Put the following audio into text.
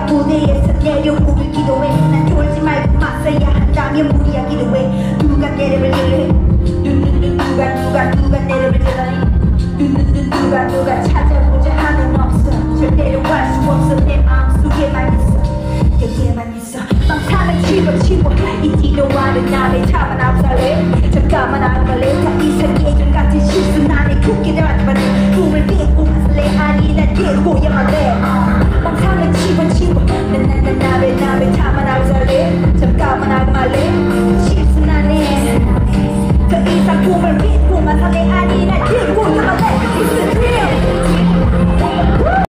무대에서 내려오길 기도해. 난 졸지 말고 맞서야 한다면 무리야 기도해. 누가 내려를 해. 누가 내려를 들어니. 누가 찾아